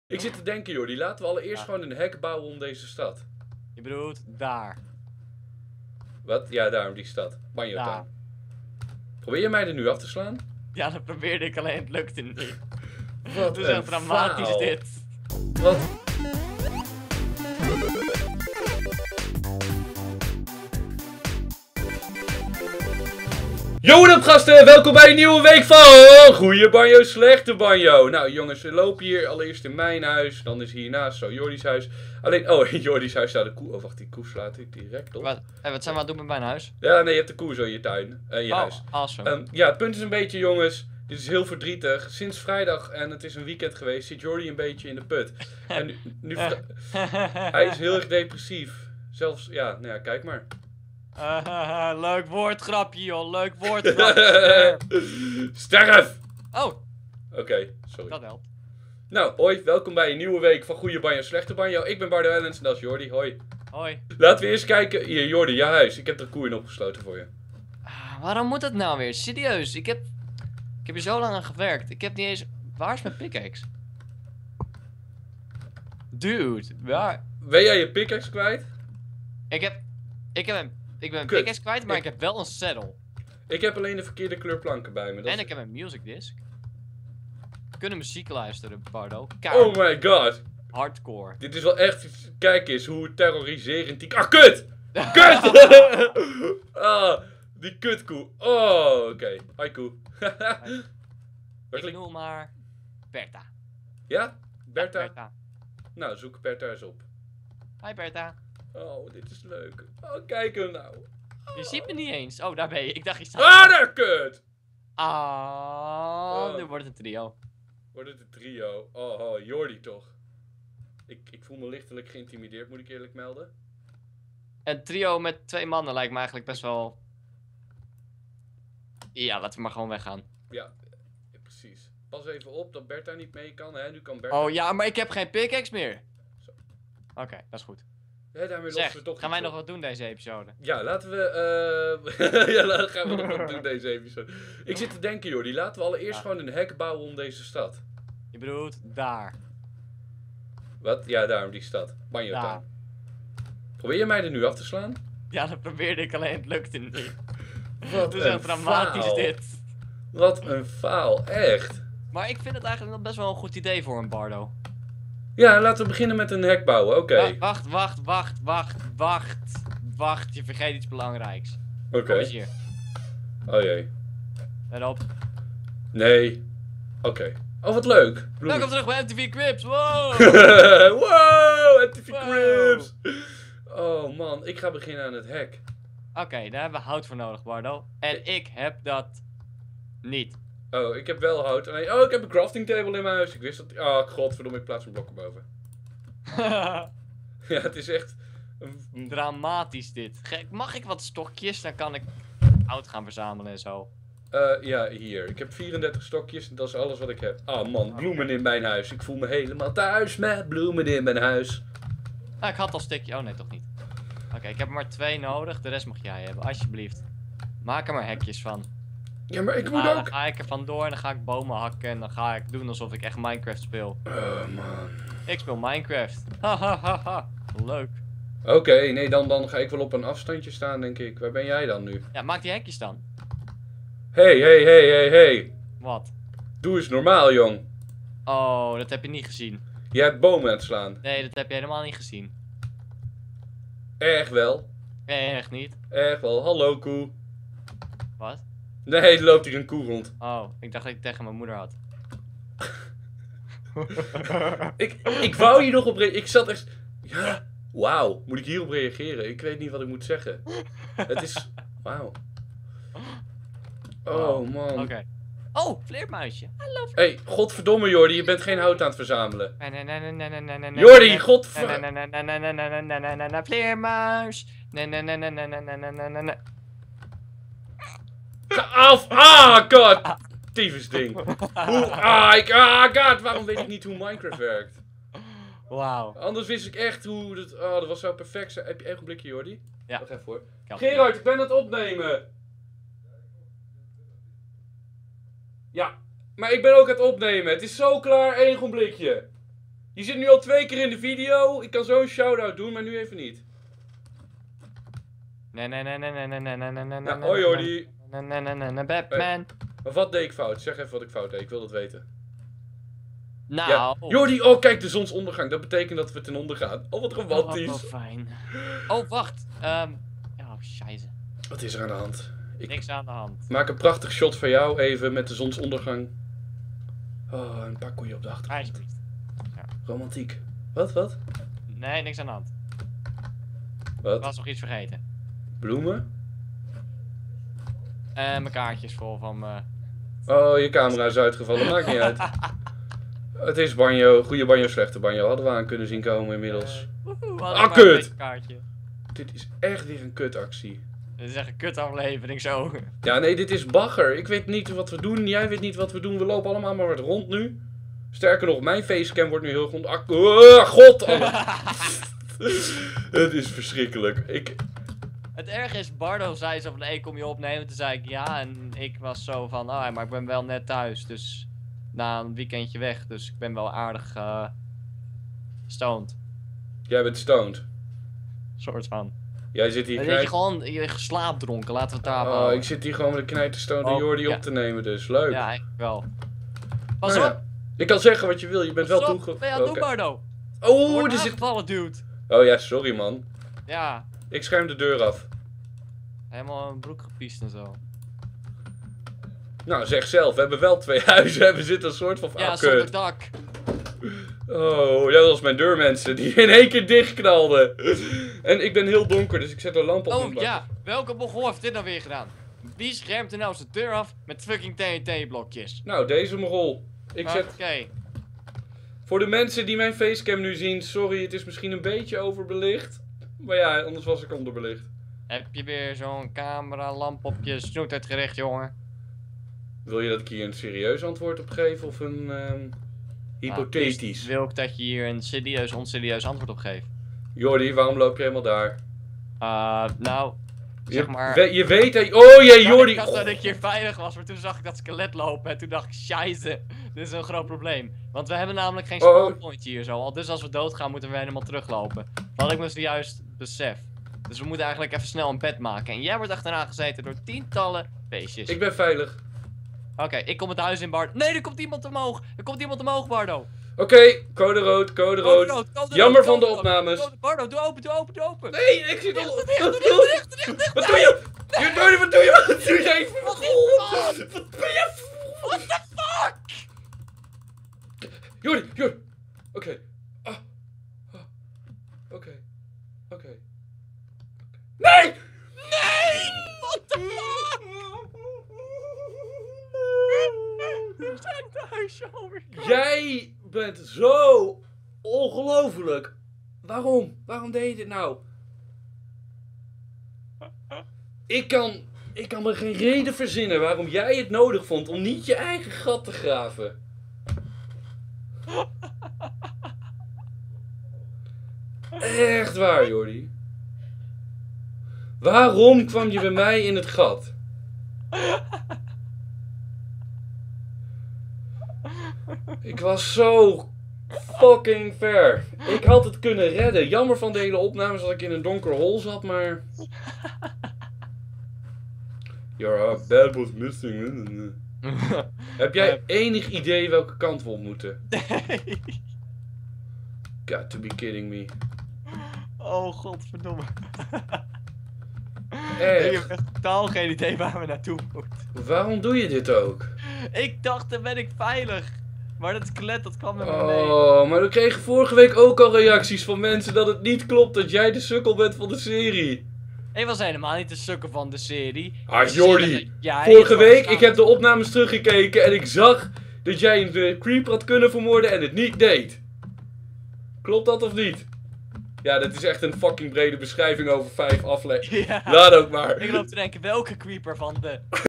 Ik zit te denken, joh, die laten we allereerst gewoon een hek bouwen om deze stad. Je bedoelt daar. Wat? Ja, daar, die stad. Banjotown. Probeer je mij er nu af te slaan? Ja, dat probeerde ik, alleen het lukte niet. Wat Het is een echt dramatisch faal. dit. Wat? Yo, wat up gasten, welkom bij een nieuwe week van Goeie Banjo, Slechte Banjo. Nou jongens, we lopen hier allereerst in mijn huis, dan is hiernaast zo Jordi's huis. Alleen, oh, in Jordi's huis staat de koe. Oh wacht, die koe slaat ik direct op. Wat zijn we aan het doen met mijn huis? Ja, nee, je hebt de koe zo in je tuin, in je huis. Awesome. Ja, het punt is een beetje, jongens, dit is heel verdrietig. Sinds vrijdag, en het is een weekend geweest, zit Jordi een beetje in de put. En nu hij is heel erg depressief. Zelfs, ja, nou ja, kijk maar. Leuk woordgrapje, joh. Leuk woordgrapje. Sterf! Oh, Oké, sorry. dat helpt. Nou, hoi, welkom bij een nieuwe week van Goeie Banjo, Slechte Banjo. Ik ben Bardo Ellens en dat is Jordi, hoi. Hoi. Laten we eerst kijken, hier Jordi, je huis. Ik heb er koeien opgesloten voor je. Waarom moet het nou weer? Serieus, ik heb er zo lang aan gewerkt. Ik heb niet eens... Waar is mijn pickaxe? Dude, waar? Ben jij je pickaxe kwijt? Ik ben mijn Kut. pickaxe kwijt, maar ik heb wel een saddle. Ik heb alleen de verkeerde kleur planken bij me. Dat En is- ik heb een music disc. We kunnen muziek luisteren, Bardo. Oh my god. Hardcore. Dit is wel echt, kijk eens hoe terroriserend die... Ah, kut! Kut! Ah, die kutkoe. Oh, oké. Hi koe. Ik noem maar Bertha. Ja? Bertha? Bertha. Nou, zoek Bertha eens op. Hi Bertha. Oh, dit is leuk. Oh, kijk hem nou. Je ziet me niet eens. Oh, daar ben je. Ik dacht je staat... Ah, daar kut! Nu wordt het een trio. Wordt het een trio? Oh, Jordi toch. Ik voel me lichtelijk geïntimideerd, moet ik eerlijk melden. Een trio met 2 mannen lijkt me eigenlijk best wel... Ja, laten we maar gewoon weggaan. Ja, precies. Pas even op dat Bertha niet mee kan, hè. Nu kan Bertha... Oh ja, maar ik heb geen pickaxe meer. Zo. Oké, dat is goed. Ja, daarmee lossen Zeg, we toch gaan wij iets nog op. wat doen deze episode? Ja, laten we... ja, dan gaan we nog wat doen deze episode. Ik zit te denken, Jordi. Laten we allereerst gewoon een hek bouwen om deze stad. Je bedoelt daar. Wat? Ja, daar, die stad. Daar. Banjotown. Probeer je mij er nu af te slaan? Ja, dat probeerde ik, alleen het lukte niet. Wat Het is echt dramatisch faal. dit. Wat een faal, echt. Maar ik vind het eigenlijk nog best wel een goed idee voor een Bardo. Ja, laten we beginnen met een hek bouwen, oké. Wacht, je vergeet iets belangrijks. Oké. Kom eens hier. Oh jee. Let op. Nee. Oké. Oh, wat leuk. Welkom terug bij MTV Crips. Wow! Wow, MTV Wow. Crips. Oh man, ik ga beginnen aan het hek. Oké, daar hebben we hout voor nodig, Bardo. En ik heb dat niet. Oh, ik heb wel hout. Nee, oh, ik heb een crafting table in mijn huis. Ik wist dat... Oh, godverdomme, ik plaats een blok erboven. Ja, het is echt... Dramatisch dit. Mag ik wat stokjes? Dan kan ik hout gaan verzamelen en zo. Ja, hier. Ik heb 34 stokjes en dat is alles wat ik heb. Oh man, bloemen in mijn huis. Ik voel me helemaal thuis met bloemen in mijn huis. Ah, ik had al stukje. Oh nee, toch niet. Oké, ik heb er maar 2 nodig. De rest mag jij hebben, alsjeblieft. Maak er maar hekjes van. Ja, maar ik moet Dan ook... ga ik er vandoor en dan ga ik bomen hakken. En dan ga ik doen alsof ik echt Minecraft speel. Oh man. Ik speel Minecraft. Hahaha. Leuk. Oké, nee, dan ga ik wel op een afstandje staan, denk ik. Waar ben jij dan nu? Ja, maak die hekjes dan. Hey. Wat? Doe eens normaal, jong. Oh, dat heb je niet gezien. Jij hebt bomen aan het slaan. Nee, dat heb je helemaal niet gezien. Erg wel. Echt niet. Erg wel. Hallo, koe. Wat? Nee, er loopt hier een koe rond. Oh, ik dacht dat ik tegen mijn moeder had. Ik wou hier nog op reageren. Ik zat echt... Ja, wauw. Moet ik hierop reageren? Ik weet niet wat ik moet zeggen. Het is... Wauw. Oh, man. Oké. Oh, vleermuisje. Hallo. Hey, godverdomme, Jordi. Je bent geen hout aan het verzamelen. Jordi, Jordi, godver... Vleermuis. Ga af! Ah, god! Tyfus ding. God, waarom weet ik niet hoe Minecraft werkt? Wauw. Anders wist ik echt hoe dat... Oh, dat was zo perfect. Heb je echt een blikje, Jordi? Ja. Wacht even hoor. Gerard, ik ben aan het opnemen. Ja, maar ik ben ook aan het opnemen. Het is zo klaar, één blikje. Je zit nu al 2 keer in de video. Ik kan zo een shout-out doen, maar nu even niet. Nee. Nou, hoi Jordi. Batman. Maar wat deed ik fout? Zeg even wat ik fout deed. Ik wil dat weten. Nou. Ja. Jordi, oh kijk, de zonsondergang. Dat betekent dat we ten onder gaan. Oh, wat romantisch. Oh, fijn. Oh, wacht. Oh, scheisse. Wat is er aan de hand? Niks aan de hand. Maak een prachtig shot van jou even met de zonsondergang. Oh, een paar koeien op de achtergrond. Alsjeblieft. Ja. Romantiek. Wat? Nee, niks aan de hand. Ik Wat? was nog iets vergeten. Bloemen? Mijn kaartjes vol van me. Oh, je camera is uitgevallen. Maakt niet uit. Het is banjo. Goede banjo, slechte banjo. Hadden we aan kunnen zien komen inmiddels. Kut! Kaartje. Dit is echt weer een kutactie. Dit is echt een kutaflevering zo. Ja, nee, dit is bagger. Ik weet niet wat we doen. Jij weet niet wat we doen. We lopen allemaal maar wat rond nu. Sterker nog, mijn facecam wordt nu heel rond. God! Het is verschrikkelijk. Het erg is, Bardo zei zo van, hey, kom je opnemen? Toen zei ik ja, en ik was zo van, maar ik ben wel net thuis, dus na een weekendje weg, dus ik ben wel aardig stoned. Jij bent stoned. Soort van. Jij zit hier Dan ben je gewoon slaapdronken, laten we het daar houden. ik zit hier gewoon met een knijterstoned Jordi op te nemen, dus leuk. Ja, eigenlijk wel. Pas Nou op! ja. Je kan zeggen wat je wil, je bent wel toegevallen. Ja, doe Bardo! Oh, er zit... aangevallen, dude! Oh ja, sorry man. Ja. Ik scherm de deur af. Helemaal een broek gepiest en zo. Nou, zeg zelf, we hebben wel 2 huizen. We zitten een soort van... Ja, zonder dak. Oh, ja, dat was mijn deur, mensen. Die in 1 keer dichtknalden. En ik ben heel donker, dus ik zet een lamp op. Oh ja, welke mogol heeft dit nou weer gedaan? Wie schermt er nou zijn deur af met fucking TNT-blokjes? Nou, deze mogol. Ik zet... Oké. Voor de mensen die mijn facecam nu zien, sorry, het is misschien een beetje overbelicht. Maar ja, anders was ik onderbelicht. Heb je weer zo'n camera, lamp op je snoetert gericht, jongen? Wil je dat ik hier een serieus antwoord op geef of een hypothetisch? Wil ik dat je hier een serieus, onserieus antwoord op geeft? Jordi, waarom loop je helemaal daar? Nou, zeg maar... Je weet dat... Oh jee, Jordi! Ik dacht dat ik hier veilig was, maar toen zag ik dat skelet lopen en toen dacht ik, scheisse, dit is een groot probleem. Want we hebben namelijk geen spawnpoint hier zo, al dus als we doodgaan moeten we helemaal teruglopen. Wat ik me zojuist besef. Dus we moeten eigenlijk even snel een bed maken. En jij wordt achteraan gezeten door tientallen beestjes. Ik ben veilig. Oké, ik kom het huis in, Bardo. Nee, er komt iemand omhoog. Er komt iemand omhoog, Bardo. Oké, code rood, code rood. Jammer van de opnames. Bardo, doe open. Nee, ik zit al... Wat doe je? Jordi, wat doe je? Wat doe jij? Wat ben je? What the fuck? Jordi. Oké. Oké. Nee! What the fuck? We zijn thuis alweer. Jij bent zo ongelooflijk. Waarom? Waarom deed je dit nou? Ik kan me geen reden verzinnen waarom jij het nodig vond om niet je eigen gat te graven. Echt waar, Jordi. Waarom kwam je bij mij in het gat? Ik was zo fucking ver. Ik had het kunnen redden. Jammer van de hele opnames dat ik in een donker hol zat, maar... Your bed was missing. Heb jij enig idee welke kant we op moeten? Nee. Got to be kidding me. Oh, godverdomme. Echt? Ik heb echt totaal geen idee waar we naartoe moeten. Waarom doe je dit ook? Ik dacht, dan ben ik veilig. Maar dat skelet, dat kwam met me mee. Oh, maar we kregen vorige week ook al reacties van mensen dat het niet klopt dat jij de sukkel bent van de serie. Ik was helemaal niet de sukker van de serie. Ah, Jordi. Ja, Vorige week, ik heb de opnames teruggekeken en ik zag dat jij een creeper had kunnen vermoorden en het niet deed. Klopt dat of niet? Ja, dat is echt een fucking brede beschrijving over 5 afleveringen. Ja. Laat ook maar. Ik loop te denken, welke creeper van de